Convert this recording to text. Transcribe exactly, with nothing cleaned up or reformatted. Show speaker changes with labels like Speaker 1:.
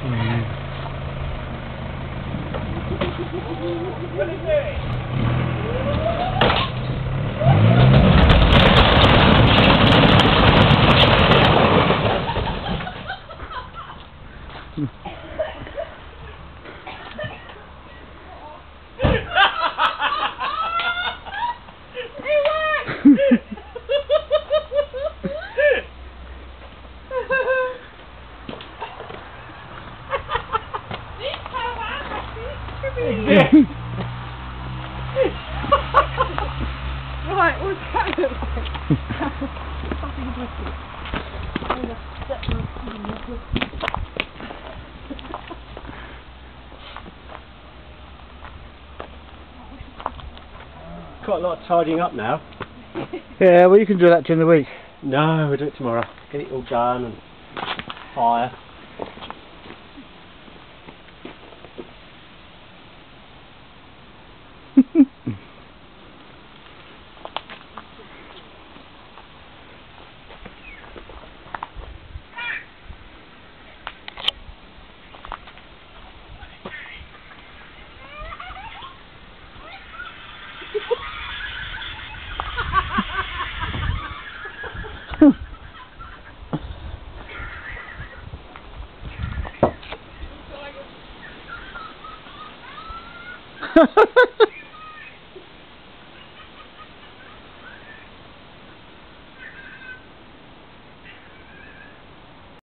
Speaker 1: What is it?
Speaker 2: Right, what's that look like? Fucking bucket.
Speaker 1: Quite a lot of tidying up now.
Speaker 3: Yeah, well you can do that during the week.
Speaker 1: No, we'll do it tomorrow. Get it all done and fire.
Speaker 3: Ha ha ha!